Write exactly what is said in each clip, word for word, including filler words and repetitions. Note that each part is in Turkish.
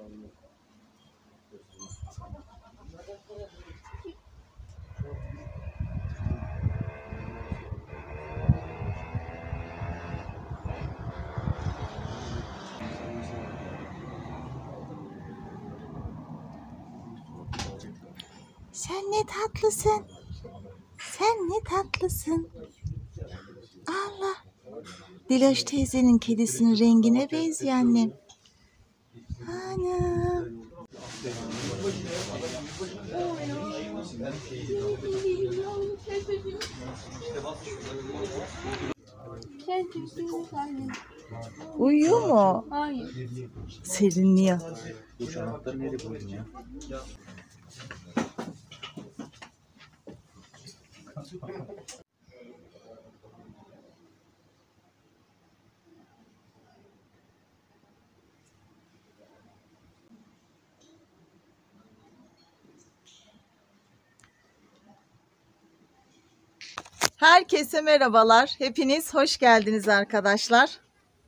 Sen ne tatlısın. Sen ne tatlısın. Allah. Diloş teyzenin kedisinin rengine benziyor annem. Anam. Uyuyor mu? Hayır. Serinliyor. Bu çanakları nereye koydun ya? Herkese merhabalar. Hepiniz hoş geldiniz arkadaşlar.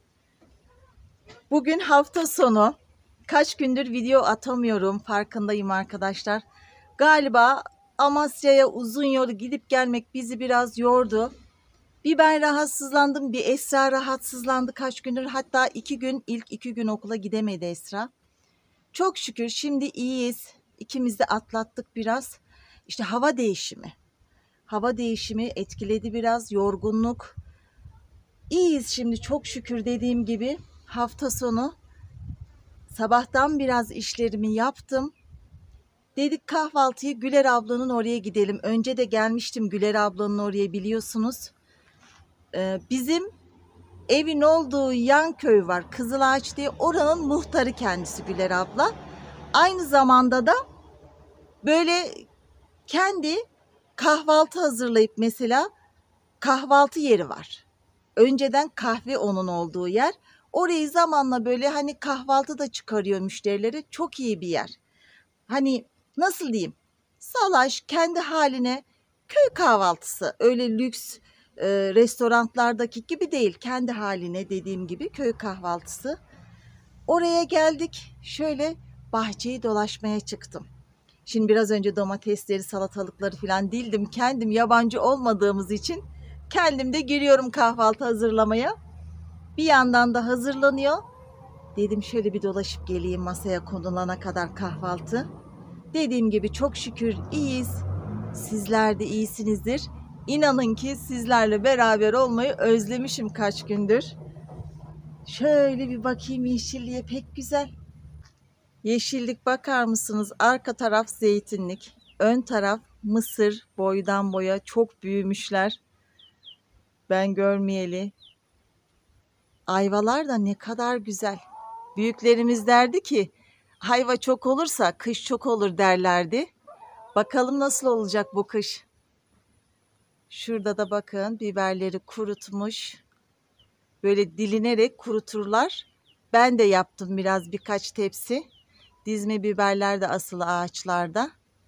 Bugün hafta sonu. Kaç gündür video atamıyorum. Farkındayım arkadaşlar. Galiba Amasya'ya uzun yol gidip gelmek bizi biraz yordu. Bir ben rahatsızlandım, bir Esra rahatsızlandı kaç gündür. Hatta iki gün, ilk iki gün okula gidemedi Esra. Çok şükür şimdi iyiyiz. İkimiz de atlattık biraz. İşte hava değişimi. Hava değişimi etkiledi biraz, yorgunluk. İyiyiz şimdi çok şükür dediğim gibi. Hafta sonu sabahtan biraz işlerimi yaptım. Dedik kahvaltıyı Güler ablanın oraya gidelim. Önce de gelmiştim Güler ablanın oraya biliyorsunuz. Ee, bizim evin olduğu yan köy var Kızılağaç diye, oranın muhtarı kendisi Güler abla. Aynı zamanda da böyle kendi kahvaltı hazırlayıp mesela kahvaltı yeri var. Önceden kahve onun olduğu yer. Orayı zamanla böyle hani kahvaltı da çıkarıyor müşterilere. Çok iyi bir yer. Hani nasıl diyeyim? Salaş kendi haline köy kahvaltısı. Öyle lüks e, restoranlardaki gibi değil. Kendi haline dediğim gibi köy kahvaltısı. Oraya geldik. Şöyle bahçeyi dolaşmaya çıktım. Şimdi biraz önce domatesleri, salatalıkları falan dildim. Kendim yabancı olmadığımız için kendim de giriyorum kahvaltı hazırlamaya. Bir yandan da hazırlanıyor. Dedim şöyle bir dolaşıp geleyim masaya konulana kadar kahvaltı. Dediğim gibi çok şükür iyiyiz. Sizler de iyisinizdir. İnanın ki sizlerle beraber olmayı özlemişim kaç gündür. Şöyle bir bakayım yeşilliğe, pek güzel. Yeşillik bakar mısınız? Arka taraf zeytinlik. Ön taraf mısır, boydan boya çok büyümüşler. Ben görmeyeli. Ayvalar da ne kadar güzel. Büyüklerimiz derdi ki ayva çok olursa kış çok olur derlerdi. Bakalım nasıl olacak bu kış. Şurada da bakın biberleri kurutmuş. Böyle dilinerek kuruturlar. Ben de yaptım biraz, birkaç tepsi. Dizme biberler de asılı ağaçlarda.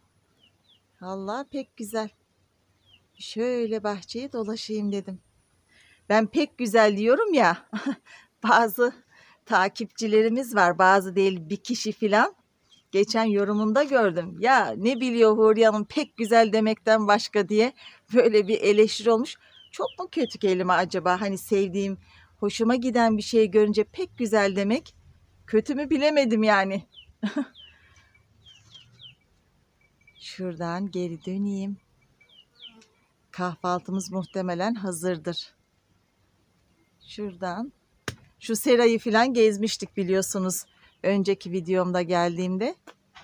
Vallahi pek güzel. Şöyle bahçeyi dolaşayım dedim. Ben pek güzel diyorum ya. Bazı takipçilerimiz var, bazı değil bir kişi filan. Geçen yorumunda gördüm. Ya ne biliyor Huriye Hanım pek güzel demekten başka diye böyle bir eleştiri olmuş. Çok mu kötü kelime acaba? Hani sevdiğim, hoşuma giden bir şey görünce pek güzel demek kötü mü bilemedim yani. Şuradan geri döneyim. Kahvaltımız muhtemelen hazırdır. Şuradan. Şu serayı falan gezmiştik biliyorsunuz. Önceki videomda geldiğimde.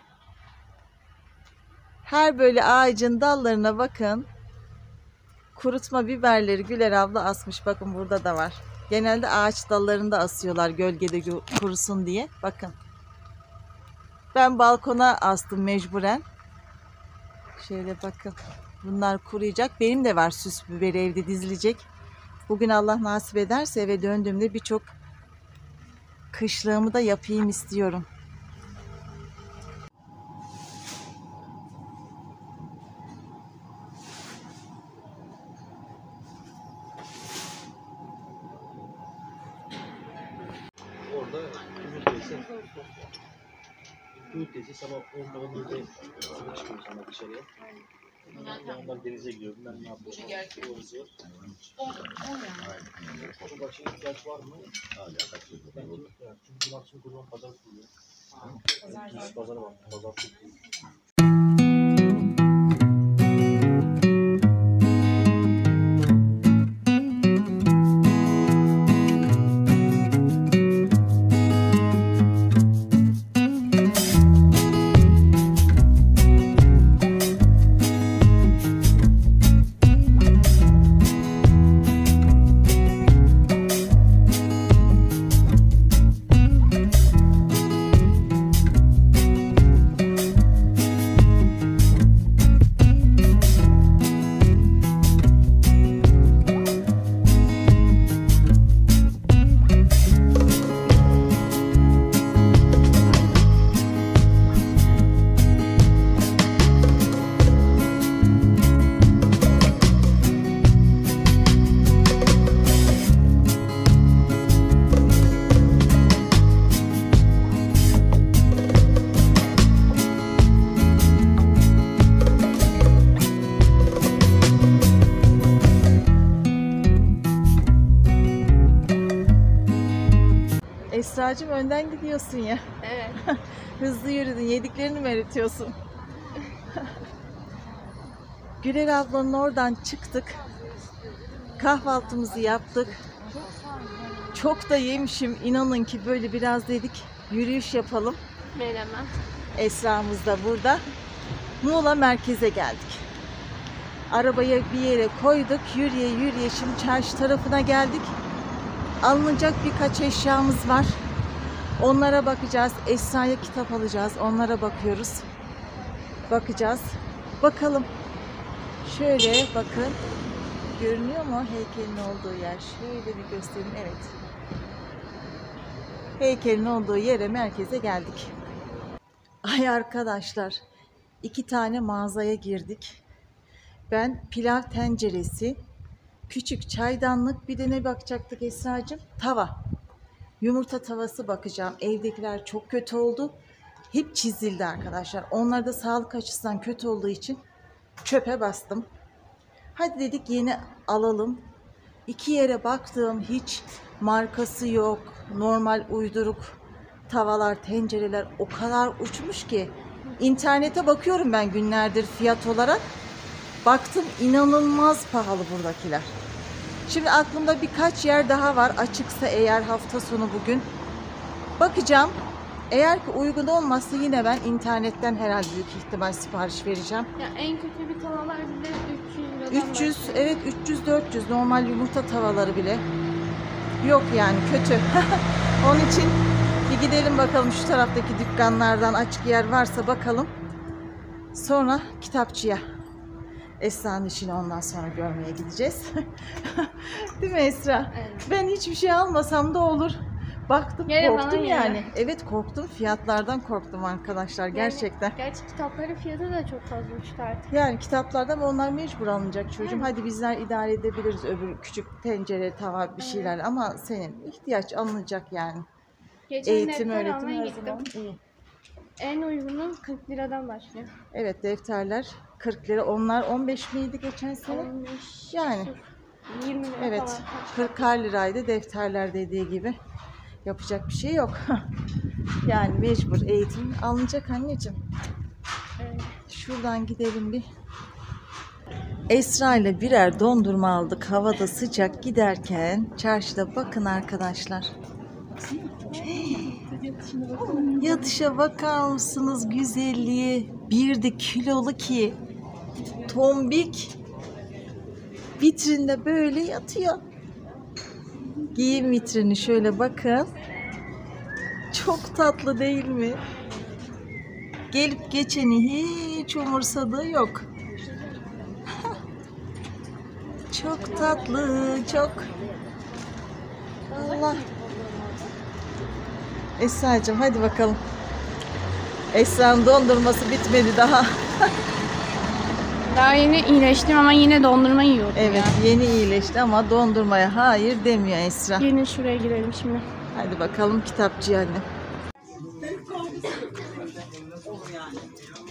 Her böyle ağacın dallarına bakın. Kurutma biberleri Güler abla asmış. Bakın burada da var. Genelde ağaç dallarında asıyorlar gölgede kurusun diye. Bakın. Ben balkona astım mecburen. Şöyle bakın. Bunlar kuruyacak. Benim de var süs biberi evde dizilecek. Bugün Allah nasip ederse eve döndüğümde birçok kışlığımı da yapayım istiyorum. Orada yumurtaysa Cumartesi sabah onda on yedi çıkıyor sana dışarıya. Onlar denize gidiyor. Ben ne yapıyorum? Orası yok. Bu başka ihtiyaç var mı? Bence yok ya. Çünkü cumartesi kurban pazar kuruluyor. Pazar pazarı var. Pazar kuruluyor. Esra'cığım önden gidiyorsun ya. Evet. Hızlı yürüdün. Yediklerini mi eritiyorsun? Gülel ablanın oradan çıktık. Kahvaltımızı yaptık. Çok da yemişim. İnanın ki böyle biraz dedik yürüyüş yapalım. Menemen. Esra'mız da burada. Muğla merkeze geldik. Arabayı bir yere koyduk. Yürüye yürüye şimdi çarşı tarafına geldik. Alınacak birkaç eşyamız var. Onlara bakacağız. Esra'ya kitap alacağız. Onlara bakıyoruz. Bakacağız. Bakalım. Şöyle bakın. Görünüyor mu heykelin olduğu yer? Şöyle bir göstereyim. Evet. Heykelin olduğu yere, merkeze geldik. Ay arkadaşlar. iki tane mağazaya girdik. Ben pilav tenceresi, küçük çaydanlık, bir de ne bakacaktık Esra'cığım? Tava. Yumurta tavası bakacağım. Evdekiler çok kötü oldu. Hep çizildi arkadaşlar. Onlar da sağlık açısından kötü olduğu için çöpe bastım. Hadi dedik yeni alalım. İki yere baktım, hiç markası yok. Normal uyduruk tavalar, tencereler o kadar uçmuş ki. İnternete bakıyorum ben günlerdir fiyat olarak. Baktım inanılmaz pahalı buradakiler. Şimdi aklımda birkaç yer daha var. Açıksa eğer hafta sonu bugün. Bakacağım. Eğer ki uygun olmazsa yine ben internetten herhalde büyük ihtimal sipariş vereceğim. Ya en kötü bir tavalar bile üç yüz liradan üç yüz başlıyor. evet üç yüz dört yüz normal yumurta tavaları bile. Yok yani kötü. Onun için bir gidelim bakalım şu taraftaki dükkanlardan açık yer varsa bakalım. Sonra kitapçıya. Esra'nın işini ondan sonra görmeye gideceğiz. Değil mi Esra? Evet. Ben hiçbir şey almasam da olur. Baktım Yine bana korktum yine. yani. Evet korktum. Fiyatlardan korktum arkadaşlar gerçekten. Yani, gerçi kitapların fiyatı da çok fazla uçtu artık. Yani kitaplardan onlar mecbur alınacak çocuğum. Evet. Hadi bizler idare edebiliriz öbür küçük tencere, tava bir şeyler ama senin ihtiyaç alınacak yani. Geçen Eğitim, defter öğretim almaya her gittim. zaman iyi. En uygunu kırk liradan başlıyor. Evet defterler kırk lira. Onlar on beş miydi geçen sene? on beş, Yani. yirmi lira Evet, falan. kırk liraydı defterler dediği gibi. Yapacak bir şey yok. Yani mecbur eğitim alınacak anneciğim. Evet. Şuradan gidelim bir. Esra ile birer dondurma aldık. Havada sıcak giderken çarşıda bakın arkadaşlar. Yatışa bakar mısınız güzelliği? Bir de kilolu ki tombik. Vitrinde böyle yatıyor. Giyim vitrini şöyle bakın. Çok tatlı değil mi? Gelip geçeni hiç umursadığı yok. Çok tatlı, çok. Allah. Esra'cığım hadi bakalım. Esra'nın dondurması bitmedi daha. Daha yeni iyileştim ama yine dondurma yiyorum. Evet yeni iyileşti ama dondurmaya hayır demiyor Esra. Yine şuraya girelim şimdi. Hadi bakalım kitapçıya anne.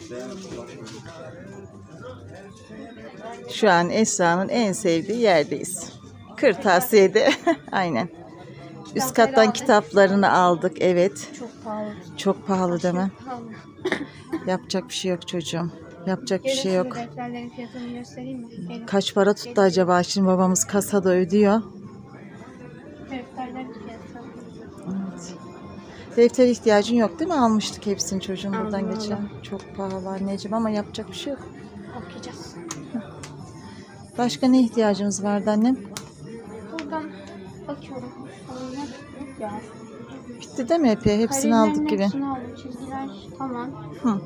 Şu an Esra'nın en sevdiği yerdeyiz. Kırtasiye'de. Aynen. Üst kattan kitaplarını aldık. Evet. Çok pahalı. Çok pahalı değil mi? Pahalı. Yapacak bir şey yok çocuğum. Yapacak bir Gelin şey şu yok. defterlerin fiyatını göstereyim mi? Gelin. Kaç para tuttu acaba? Şimdi babamız kasada ödüyor. Defterlerin fiyatı. Evet. Defter ihtiyacın yok değil mi? Almıştık hepsini çocuğum buradan Aldım, geçen. aldım. Çok pahalı anneciğim ama yapacak bir şey yok. Okuyacağız. Başka ne ihtiyacımız vardı annem? Buradan bakıyorum. Sonra yok ya. Bitti değil mi epey? Hepsini Karelerin aldık gibi. hepsini aldım. Çizgiler tamam. Hı.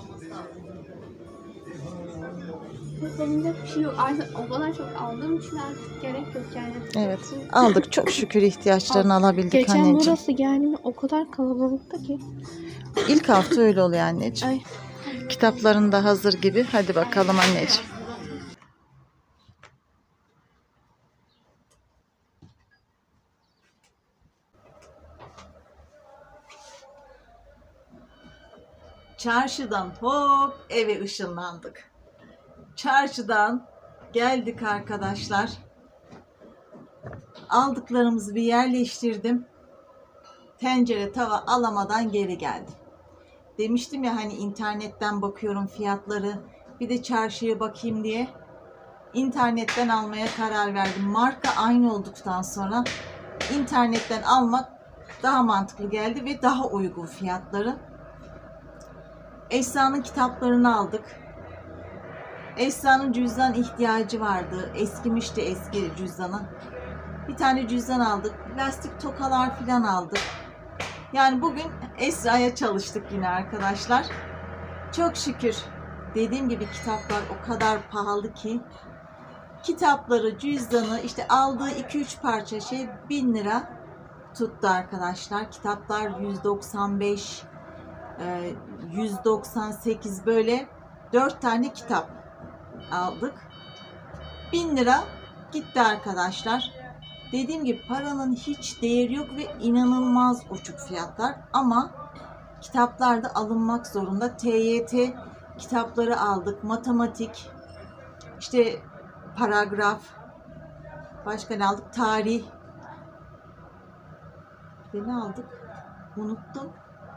Yapılacak bir şey yok. Artık o kadar çok aldığım için artık gerek yok yani. Evet. Aldık çok şükür ihtiyaçlarını alabildik Geçen anneciğim. burası geldiğimde o kadar kalabalıktı ki. İlk hafta öyle oluyor anneciğim. Ay. Kitapların da hazır gibi. Hadi bakalım anneciğim. Çarşıdan hop eve ışınlandık. Çarşıdan geldik arkadaşlar. Aldıklarımızı bir yerleştirdim. Tencere tava alamadan geri geldim. Demiştim ya hani internetten bakıyorum fiyatları. Bir de çarşıya bakayım diye. İnternetten almaya karar verdim. Marka aynı olduktan sonra internetten almak daha mantıklı geldi ve daha uygun fiyatları. Esra'nın kitaplarını aldık. Esra'nın cüzdan ihtiyacı vardı. Eskimişti eski cüzdanı. Bir tane cüzdan aldık. Plastik tokalar falan aldık. Yani bugün Esra'ya çalıştık yine arkadaşlar. Çok şükür. Dediğim gibi kitaplar o kadar pahalı ki. Kitapları, cüzdanı işte aldığı iki üç parça şey bin lira tuttu arkadaşlar. Kitaplar yüz doksan beş, yüz doksan sekiz böyle dört tane kitap aldık. bin lira gitti arkadaşlar. Dediğim gibi paranın hiç değeri yok ve inanılmaz uçuk fiyatlar ama kitaplar da alınmak zorunda. T Y T kitapları aldık. Matematik, işte paragraf, başka ne aldık? Tarih. Ve ne aldık? Unuttum.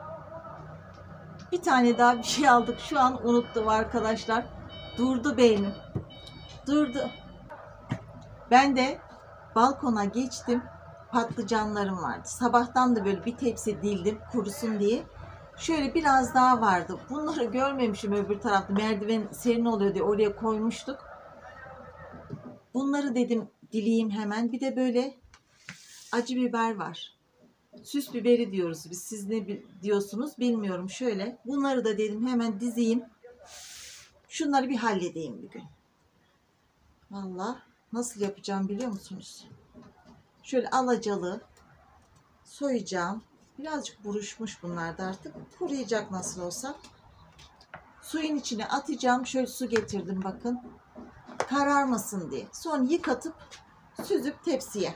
Bir tane daha bir şey aldık. Şu an unuttum arkadaşlar. Durdu beynim. Durdu. Ben de balkona geçtim. Patlıcanlarım vardı. Sabahtan da böyle bir tepsi dildim kurusun diye. Şöyle biraz daha vardı. Bunları görmemişim öbür tarafta. Merdiven serin oluyor diye oraya koymuştuk. Bunları dedim dileyim hemen. Bir de böyle acı biber var. Süs biberi diyoruz biz. Siz ne diyorsunuz bilmiyorum. Şöyle bunları da dedim hemen dizeyim. Şunları bir halledeyim bir gün. Vallahi nasıl yapacağım biliyor musunuz? Şöyle alacalı soyacağım. Birazcık buruşmuş bunlar da artık. Kuruyacak nasıl olsa. Suyun içine atacağım. Şöyle su getirdim bakın. Kararmasın diye. Sonra yıkatıp süzüp tepsiye.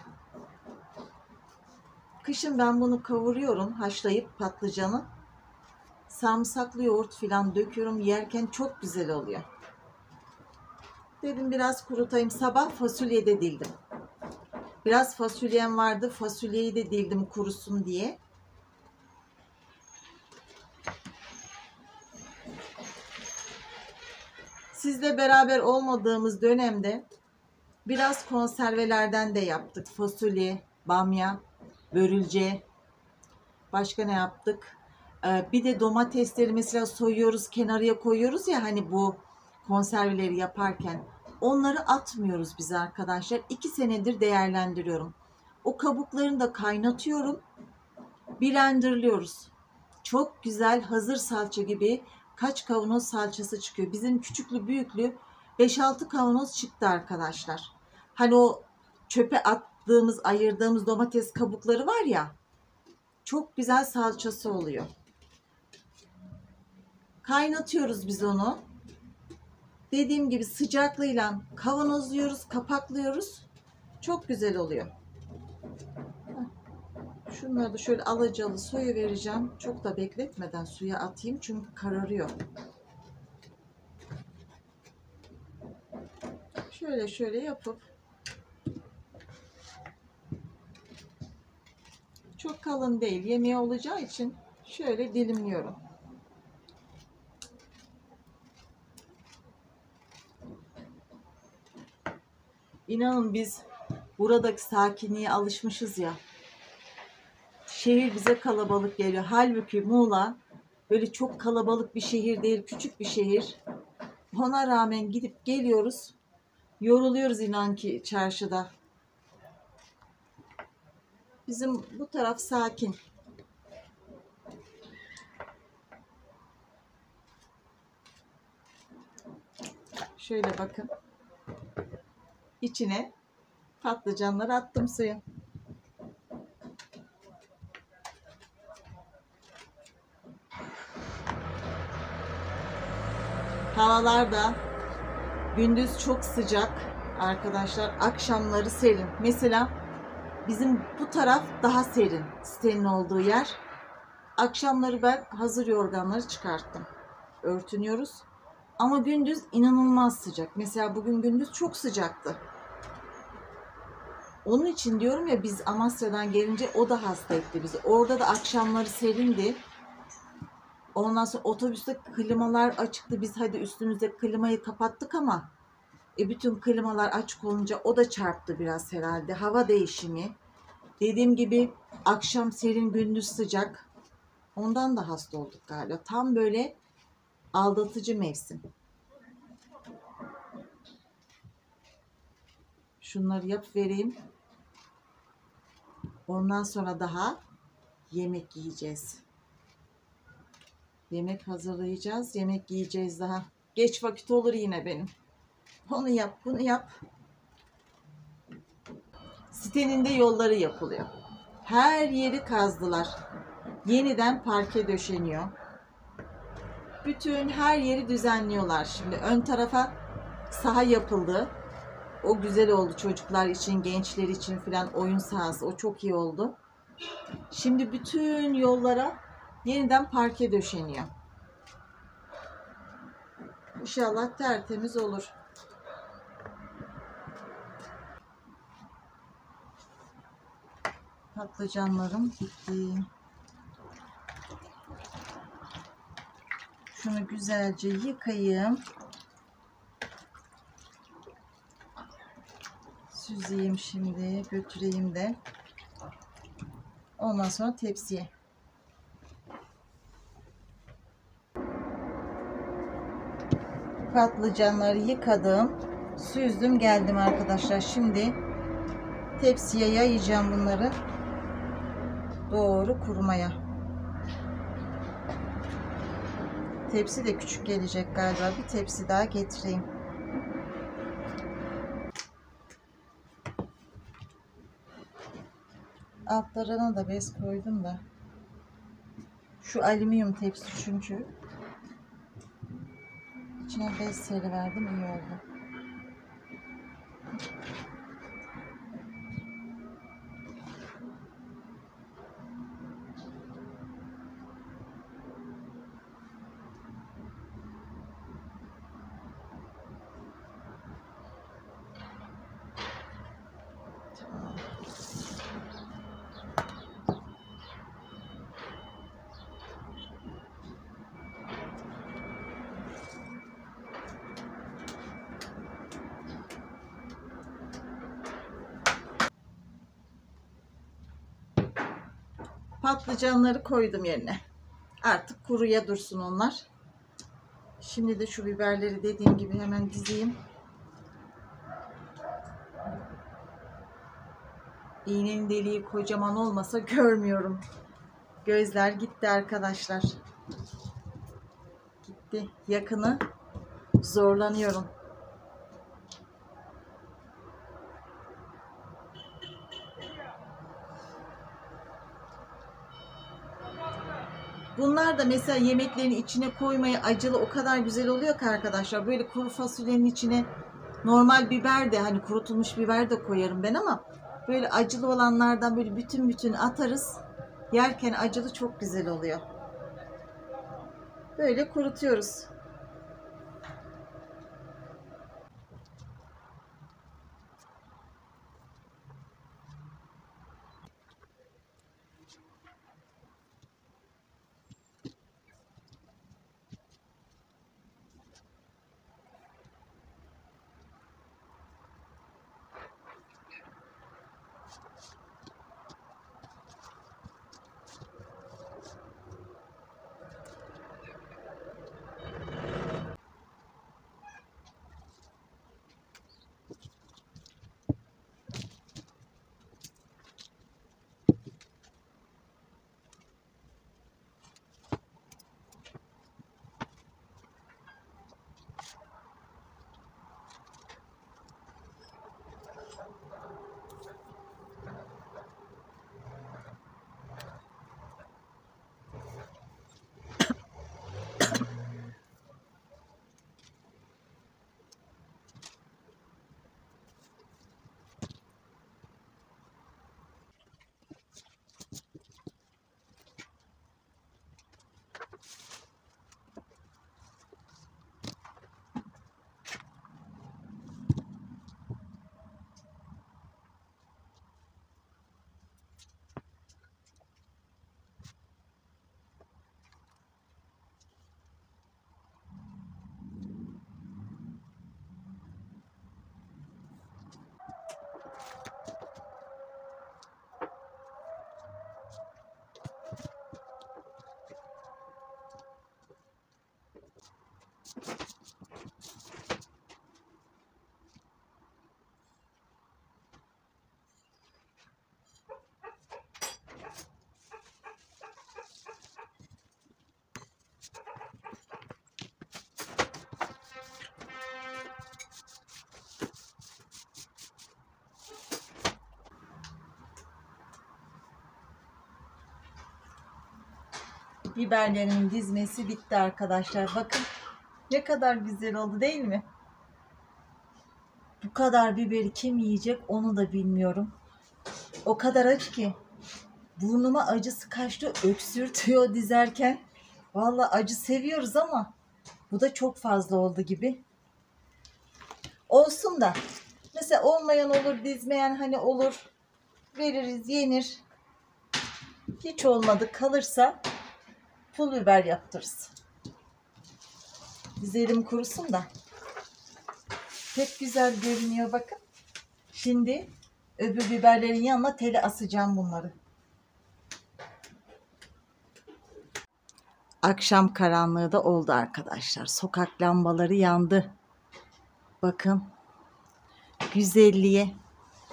Kışın ben bunu kavuruyorum. Haşlayıp patlıcanı. Sarımsaklı yoğurt falan döküyorum. Yerken çok güzel oluyor. Dedim biraz kurutayım. Sabah fasulye de dildim. Biraz fasulyem vardı. Fasulyeyi de dildim kurusun diye. Sizle beraber olmadığımız dönemde biraz konservelerden de yaptık. Fasulye, bamya, börülce. Başka ne yaptık? Ee, bir de domatesleri mesela soyuyoruz, kenarıya koyuyoruz ya hani bu konserveleri yaparken. Onları atmıyoruz biz arkadaşlar. İki senedir değerlendiriyorum. O kabuklarını da kaynatıyorum. Blenderlıyoruz. Çok güzel hazır salça gibi kaç kavanoz salçası çıkıyor. Bizim küçüklü büyüklü beş altı kavanoz çıktı arkadaşlar. Hani o çöpe attığımız, ayırdığımız domates kabukları var ya. Çok güzel salçası oluyor. Kaynatıyoruz biz onu. Dediğim gibi sıcaklığıyla kavanozluyoruz, kapaklıyoruz. Çok güzel oluyor. Şunları da şöyle alacalı soyu vereceğim. Çok da bekletmeden suya atayım çünkü kararıyor. Şöyle şöyle yapıp çok kalın değil, yemeği olacağı için şöyle dilimliyorum. İnanın biz buradaki sakinliğe alışmışız ya. Şehir bize kalabalık geliyor. Halbuki Muğla böyle çok kalabalık bir şehir değil, küçük bir şehir. Ona rağmen gidip geliyoruz. Yoruluyoruz inan ki çarşıda. Bizim bu taraf sakin. Şöyle bakın. İçine patlıcanları attım suya. Havalar da gündüz çok sıcak arkadaşlar. Akşamları serin. Mesela bizim bu taraf daha serin. Sitenin olduğu yer. Akşamları ben hazır yorganları çıkarttım. Örtünüyoruz. Ama gündüz inanılmaz sıcak. Mesela bugün gündüz çok sıcaktı. Onun için diyorum ya, biz Amasya'dan gelince o da hasta etti bizi. Orada da akşamları serindi. Ondan sonra otobüste klimalar açıktı. Biz hadi üstümüzde klimayı kapattık ama e, bütün klimalar açık olunca o da çarptı biraz herhalde. Hava değişimi. Dediğim gibi akşam serin, gündüz sıcak. Ondan da hasta olduk galiba. Tam böyle aldatıcı mevsim. Şunları yap vereyim. Ondan sonra daha yemek yiyeceğiz. Yemek hazırlayacağız. Yemek yiyeceğiz daha. Geç vakit olur yine benim. Onu yap, bunu yap. Sitenin de yolları yapılıyor. Her yeri kazdılar. Yeniden parke döşeniyor. Bütün her yeri düzenliyorlar şimdi. Ön tarafa saha yapıldı. O güzel oldu çocuklar için, gençler için filan, oyun sahası. O çok iyi oldu. Şimdi bütün yollara yeniden parke döşeniyor. İnşallah tertemiz olur. Patlıcanlarım bitti. Şunu güzelce yıkayayım. Süzeyim şimdi, götüreyim de. Ondan sonra tepsiye. Patlıcanları yıkadım. Süzdüm, geldim arkadaşlar. Şimdi tepsiye yayacağım bunları. Doğru kurumaya. Tepsi de küçük gelecek galiba. Bir tepsi daha getireyim. Altlarına da bez koydum da. Şu alüminyum tepsi çünkü. İçine bez seriverdim, iyi oldu. Patlıcanları koydum yerine. Artık kuruya dursun onlar. Şimdi de şu biberleri dediğim gibi hemen dizeyim. İğnenin deliği kocaman olmasa görmüyorum. Gözler gitti arkadaşlar. Gitti. Yakını zorlanıyorum. Bunlar da mesela yemeklerin içine koymaya acılı o kadar güzel oluyor ki arkadaşlar. Böyle kuru fasulyenin içine normal biber de, hani kurutulmuş biber de koyarım ben, ama böyle acılı olanlardan böyle bütün bütün atarız. Yerken acılı çok güzel oluyor. Böyle kurutuyoruz. Biberlerimin dizmesi bitti arkadaşlar. Bakın ne kadar güzel oldu değil mi? Bu kadar biberi kim yiyecek onu da bilmiyorum. O kadar acı ki. Burnuma acısı kaçtı, öksürtüyor dizerken. Vallahi acı seviyoruz ama bu da çok fazla oldu gibi. Olsun da. Mesela olmayan olur, dizmeyen hani olur. Veririz, yenir. Hiç olmadı kalırsa pul biber yaptırırız. Dizelim kurusun da. Pek güzel görünüyor bakın. Şimdi öbür biberlerin yanına tele asacağım bunları. Akşam karanlığı da oldu arkadaşlar. Sokak lambaları yandı. Bakın. Güzelliğe.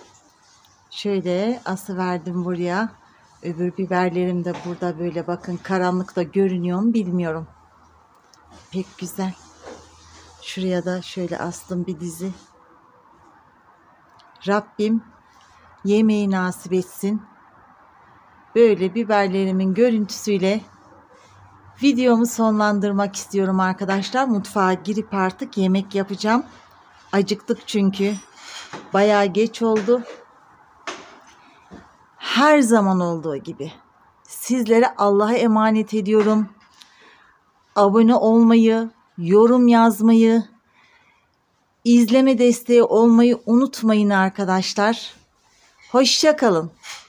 Şöyle asıverdim buraya. Öbür biberlerim de burada böyle bakın. Karanlıkta görünüyor mu bilmiyorum. Pek güzel. Şuraya da şöyle astım bir dizi. Rabbim yemeği nasip etsin. Böyle biberlerimin görüntüsüyle videomu sonlandırmak istiyorum arkadaşlar. Mutfağa girip artık yemek yapacağım. Acıktık çünkü. Bayağı geç oldu. Her zaman olduğu gibi sizlere Allah'a emanet ediyorum. Abone olmayı, yorum yazmayı, izleme desteği olmayı unutmayın arkadaşlar. Hoşça kalın.